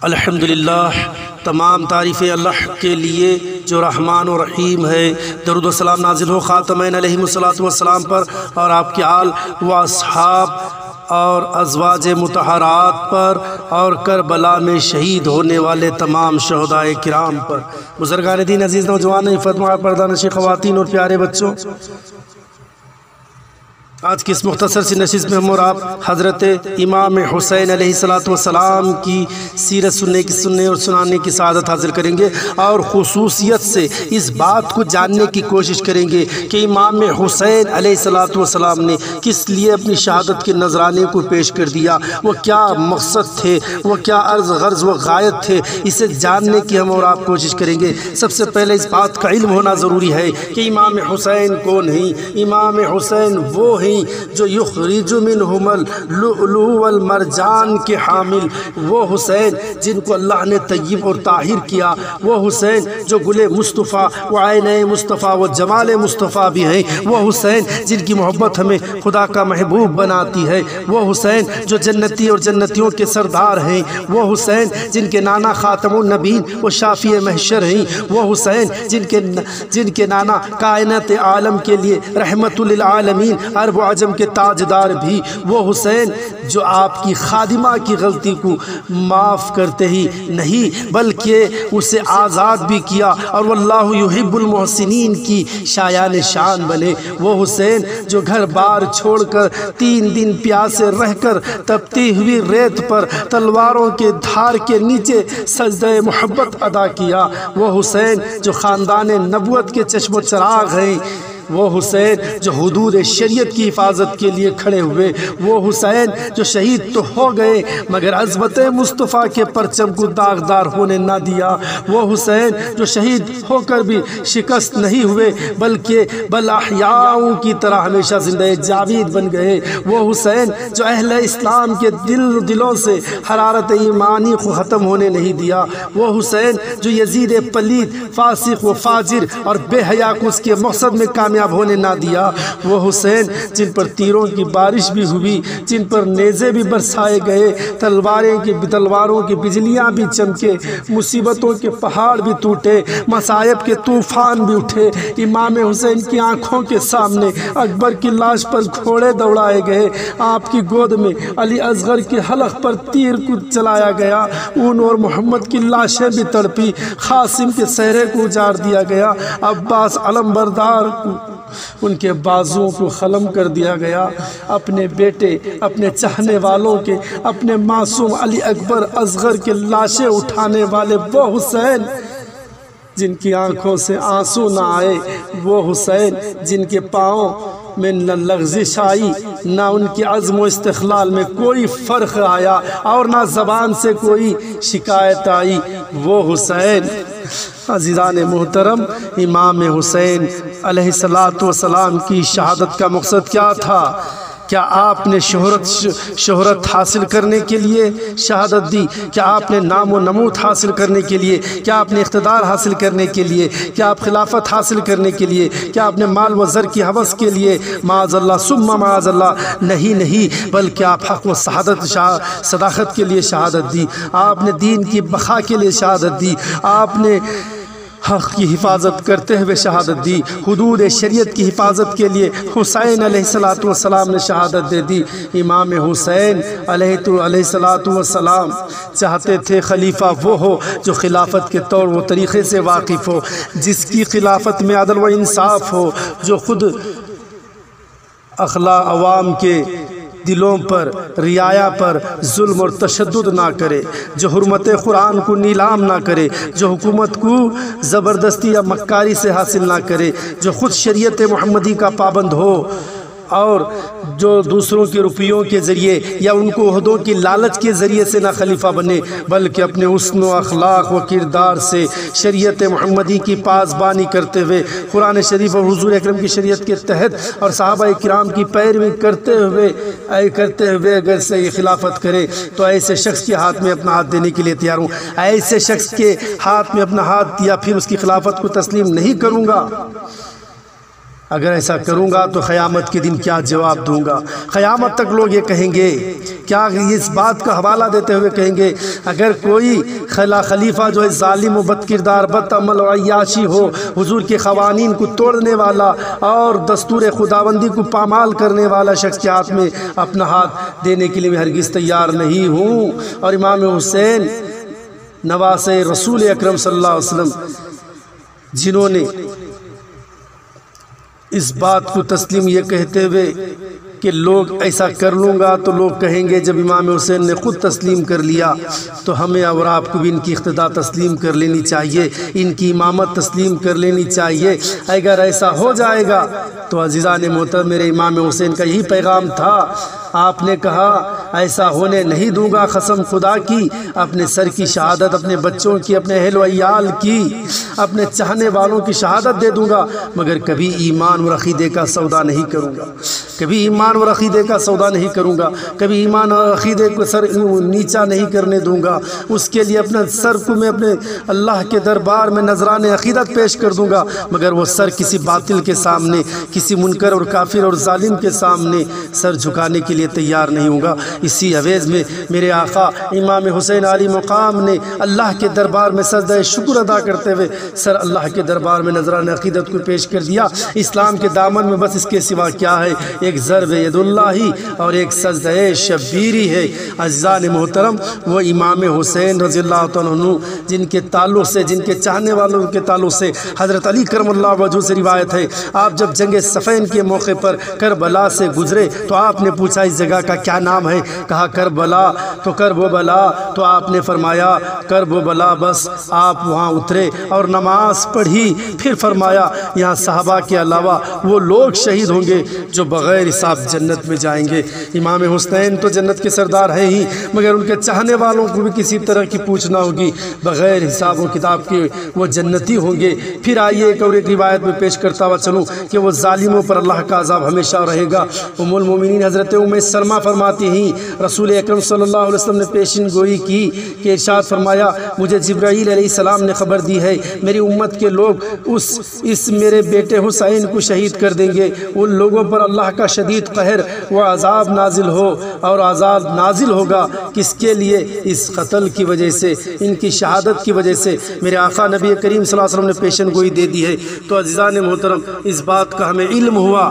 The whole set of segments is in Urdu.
الحمدللہ، تمام تعریفیں اللہ کے لیے جو رحمان و رحیم ہے۔ درود و سلام نازل ہو خاتمین علیہ السلام پر اور آپ کے آل و اصحاب اور ازواج مطہرات پر اور کربلا میں شہید ہونے والے تمام شہداء کرام پر۔ بزرگان دین، عزیز نوجوان، فتویٰ پردہ نشین خواتین اور پیارے بچوں، آج کی اس مختصر سی نشست میں ہم اور آپ حضرت امام حسین علیہ السلام کی سیرت سننے اور سنانے کی سعادت حاصل کریں گے، اور خصوصیت سے اس بات کو جاننے کی کوشش کریں گے کہ امام حسین علیہ السلام نے کس لیے اپنی شہادت کے نذرانے کو پیش کر دیا، وہ کیا مقصد تھے، وہ کیا عرض غرض و غایت تھے، اسے جاننے کی ہم اور آپ کوشش کریں گے۔ سب سے پہلے اس بات کا علم ہونا ضروری ہے کہ امام حسین کون ہیں۔ امام حسین وہ ہیں جو یخرج منہم اللؤلؤ والمرجان کے حامل، وہ حسین جن کو اللہ نے طیب اور طاہر کیا، وہ حسین جو گل مصطفیٰ و عین مصطفیٰ و جمال مصطفیٰ بھی ہیں، وہ حسین جن کی محبت ہمیں خدا کا محبوب بناتی ہے، وہ حسین جو جنتی اور جنتیوں کے سردار ہیں، وہ حسین جن کے نانا خاتم النبیین و شافی محشر ہیں، وہ حسین جن کے نانا کائنات عالم کے لیے رحمت للعالمین عرب و عجم کے تاجدار بھی، وہ حسین جو آپ کی خادمہ کی غلطی کو معاف کرتے ہی نہیں بلکہ اسے آزاد بھی کیا اور واللہ یحب المحسنین کی شایان شان بنے، وہ حسین جو گھر بار چھوڑ کر 3 دن پیاسے رہ کر تپتی ہوئی ریت پر تلواروں کے دھار کے نیچے سجدہ محبت ادا کیا، وہ حسین جو خاندان نبوت کے چشم و چراغ ہیں، وہ حسین جو حدود شریعت کی حفاظت کے لیے کھڑے ہوئے، وہ حسین جو شہید تو ہو گئے مگر عظمت مصطفیٰ کے پرچم کو داغدار ہونے نہ دیا، وہ حسین جو شہید ہو کر بھی شکست نہیں ہوئے بل احیاؤں کی طرح ہمیشہ زندہ جاوید بن گئے، وہ حسین جو اہل اسلام کے دلوں سے حرارت ایمانی کو ختم ہونے نہیں دیا، وہ حسین جو یزید پلید فاسق و فاجر اور بے حیا کو اس کے مقصد میں کامیاب ہونے نہ دیا، وہ حسین جن پر تیروں کی بارش بھی ہوئی، جن پر نیزے بھی برسائے گئے، تلواروں کی بجلیاں بھی چمکے، مصیبتوں کے پہاڑ بھی ٹوٹے، مصائب کے طوفان بھی اٹھے، امام حسین کی آنکھوں کے سامنے اکبر کی لاش پر گھوڑے دوڑائے گئے، آپ کی گود میں علی اصغر کے حلق پر تیر کو چلایا گیا، اون اور محمد کی لاشیں بھی تڑپی، قاسم کے صحرے کو اجاڑ دیا گیا، عباس علمبردار ان کے بازوؤں کو خلم کر دیا گیا، اپنے بیٹے، اپنے چاہنے والوں کے، اپنے معصوم علی اکبر اصغر کے لاشیں اٹھانے والے وہ حسین جن کی آنکھوں سے آنسو نہ آئے، وہ حسین جن کے پاؤں میں نہ لغزش آئی، نہ ان کی عزم و استقلال میں کوئی فرق آیا اور نہ زبان سے کوئی شکایت آئی، وہ حسین۔ عزیزان محترم، امام حسین علیہ السلام کی شہادت کا مقصد کیا تھا؟ کیا آپ نے شہرت حاصل کرنے کے لیے شہادت دی؟ کیا آپ نے نام و نمود حاصل کرنے کے لیے؟ کیا آپ نے اقتدار حاصل کرنے کے لیے؟ کیا آپ خلافت حاصل کرنے کے لیے؟ کیا آپ نے مال و زر کی حوث کے لیے؟ معاذ اللہ ثم معاذ اللہ، نہیں، بلکہ آپ حق و صداقت کے لیے شہادت دی، آپ نے دین کی بقا کے لیے شہادت دی، آپ نے حق کی حفاظت کرتے ہوئے شہادت دی، حدود شریعت کی حفاظت کے لیے حسین علیہ السلام نے شہادت دے دی۔ امام حسین علیہ السلام چاہتے تھے خلیفہ وہ ہو جو خلافت کے طور و طریقے سے واقف ہو، جس کی خلافت میں عدل و انصاف ہو، جو خود عوام کے دلوں پر، رعایا پر ظلم اور تشدد نہ کرے، جو حرمت قرآن کو نیلام نہ کرے، جو حکومت کو زبردستی یا مکاری سے حاصل نہ کرے، جو خود شریعت محمدی کا پابند ہو، اور جو دوسروں کے روپیوں کے ذریعے یا ان کو عہدوں کی لالچ کے ذریعے سے نہ خلیفہ بنے بلکہ اپنے حسن و اخلاق و کردار سے شریعت محمدی کی پاسبانی کرتے ہوئے قرآن شریف اور حضور اکرم کی شریعت کے تحت اور صحابہ کرام کی پیروی کرتے ہوئے اگر سے یہ خلافت کرے تو ایسے شخص کے ہاتھ میں اپنا ہاتھ دینے کے لیے تیار ہوں، ایسے شخص کے ہاتھ میں اپنا ہاتھ دیا پھر اس کی خلافت کو تسلیم نہیں کروں گا۔ اگر ایسا کروں گا تو قیامت کے دن کیا جواب دوں گا؟ قیامت تک لوگ یہ کہیں گے، کیا اس بات کا حوالہ دیتے ہوئے کہیں گے اگر کوئی خلیفہ جو ہے ظالم و بد کردار، بد عمل و عیاشی ہو، حضور کے قوانین کو توڑنے والا اور دستور خداوندی کو پامال کرنے والا شخص کے ہاتھ میں اپنا ہاتھ دینے کے لیے میں ہرگز تیار نہیں ہوں۔ اور امام حسین نواسے رسول اکرم صلی اللہ علیہ وسلم جنہوں نے اس بات کو تسلیم یہ کہتے ہوئے کہ لوگ ایسا کر لوں گا تو لوگ کہیں گے جب امام حسین نے خود تسلیم کر لیا تو ہمیں اور آپ کو بھی ان کی اقتداء تسلیم کر لینی چاہیے، ان کی امامت تسلیم کر لینی چاہیے۔ اگر ایسا ہو جائے گا تو عزیزان محترم میرے امام حسین کا یہی پیغام تھا۔ آپ نے کہا ایسا ہونے نہیں دوں گا، قسم خدا کی، اپنے سر کی شہادت، اپنے بچوں کی، اپنے اہل و عیال کی، اپنے چاہنے والوں کی شہادت دے دوں گا، مگر کبھی ایمان و عقیدے کا سودا نہیں کروں گا، کبھی ایمان و عقیدے کا سودا نہیں کروں گا، کبھی ایمان اور عقیدے کو سر نیچا نہیں کرنے دوں گا۔ اس کے لیے اپنے سر کو میں اپنے اللہ کے دربار میں نذران عقیدت پیش کر دوں گا، مگر وہ سر کسی باطل کے سامنے، کسی منکر اور کافر اور ظالم کے سامنے سر جھکانے کے لیے تیار نہیں ہوں گا۔ اسی عویز میں میرے آقا امام حسین علی مقام نے اللہ کے دربار میں سجدہ شکر ادا کرتے ہوئے سر اللہ کے دربار میں نذران عقیدت کو پیش کر دیا۔ اسلام کے دامن میں بس اس کے سوا کیا ہے؟ ایک ضرب ید اللہ اور ایک سجدہ شبیری ہے۔ عزیزان محترم، وہ امام حسین رضی اللہ تعالیٰ عنہ جن کے تعلق سے، جن کے چاہنے والوں کے تعلق سے حضرت علی کرم اللہ وجہہ سے روایت ہے، آپ جب جنگ صفین کے موقع پر کربلا سے گزرے تو آپ نے پوچھا اس جگہ کا کیا نام ہے؟ کہا کربلا، تو کربلا، تو آپ نے فرمایا کربلا، بس آپ وہاں اترے اور نماز پڑھی، پھر فرمایا یہاں صحابہ کے علاوہ وہ لوگ شہید ہوں گے جو بغیر حساب جنت میں جائیں گے۔ امام حسین تو جنت کے سردار ہیں ہی، مگر ان کے چاہنے والوں کو بھی کسی طرح کی پوچھنا ہوگی، بغیر حساب و کتاب کے وہ جنتی ہوں گے۔ پھر آئیے ایک اور ایک روایت میں پیش کرتا ہوا چلوں کہ وہ ظالموں پر اللہ کا عذاب ہمیشہ رہے گا۔ ام المومنین حضرت ام سلمہ فرماتی ہیں رسول اکرم صلی اللہ علیہ وسلم نے پیشن گوئی کی کہ ارشاد فرمایا مجھے جبرائیل علیہ السلام نے خبر دی ہے میری امت کے لوگ اس میرے بیٹے حسین کو شہید کر دیں گے، ان لوگوں پر اللہ کا شدید قہر و عذاب نازل ہو، اور عذاب نازل ہوگا کس کے لیے؟ اس قتل کی وجہ سے، ان کی شہادت کی وجہ سے۔ میرے آقا نبی کریم صلی اللہ علیہ وسلم نے پیشن گوئی دے دی ہے۔ تو عزیزان محترم، اس بات کا ہمیں علم ہوا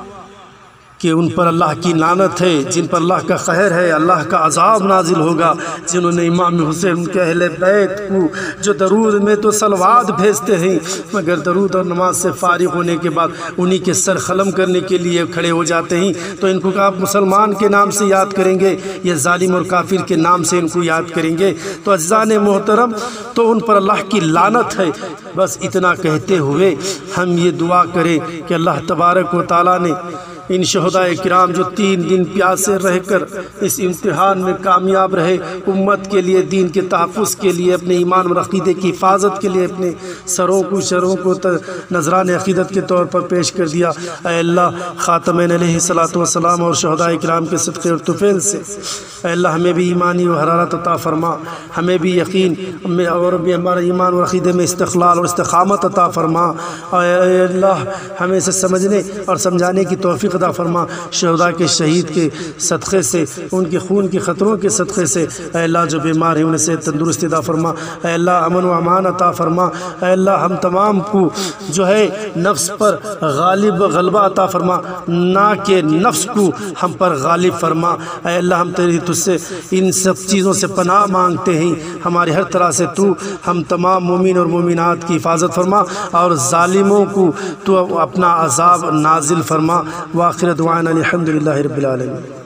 کہ ان پر اللہ کی لعنت ہے، جن پر اللہ کا قہر ہے، اللہ کا عذاب نازل ہوگا، جنہوں نے امام حسین ان کے اہل بیت کو جو درود میں تو صلوات بھیجتے ہیں مگر درود اور نماز سے فارغ ہونے کے بعد انہی کے سر قلم کرنے کے لیے کھڑے ہو جاتے ہیں، تو ان کو آپ مسلمان کے نام سے یاد کریں گے یا ظالم اور کافر کے نام سے ان کو یاد کریں گے؟ تو عزیزان محترم، تو ان پر اللہ کی لعنت ہے۔ بس اتنا کہتے ہوئے ہم یہ دعا کریں کہ اللہ تبارک و تعالیٰ نے ان شہداء کرام جو 3 دن پیاسے رہ کر اس امتحان میں کامیاب رہے، امت کے لیے، دین کے تحفظ کے لیے، اپنے ایمان و عقیدے کی حفاظت کے لیے اپنے سروں کو شروں کو نذران عقیدت کے طور پر پیش کر دیا، اے اللہ خاتمین علیہ الصلوۃ والسلام اور شہداء کرام کے صدقے اور طفیل سے اے اللہ ہمیں بھی ایمانی و حرارت عطا فرما، ہمیں بھی یقین اور بھی ہمارے ایمان و عقیدے میں استقلال اور استقامت عطا فرما، اے اللہ ہمیں اسے سمجھنے اور سمجھانے کی توفیق عطا فرما۔ شہداء کے شہید کے صدقے سے، ان کے خون کے خطروں کے صدقے سے اے اللہ جو بیمار ہیں انہیں صحت تندرستی عطا فرما، اے اللہ امن و امان عطا فرما، اے اللہ ہم تمام کو جو ہے نفس پر غلبہ عطا فرما، نہ کہ نفس کو ہم پر غالب فرما۔ اے اللہ ہم تیری تجھ سے ان سب چیزوں سے پناہ مانگتے ہیں، ہماری ہر طرح سے تو ہم تمام مومن اور مومنات کی حفاظت فرما اور ظالموں کو تو اپنا عذاب نازل فرما۔ وآخر دعوانا الحمد للہ رب العالمین۔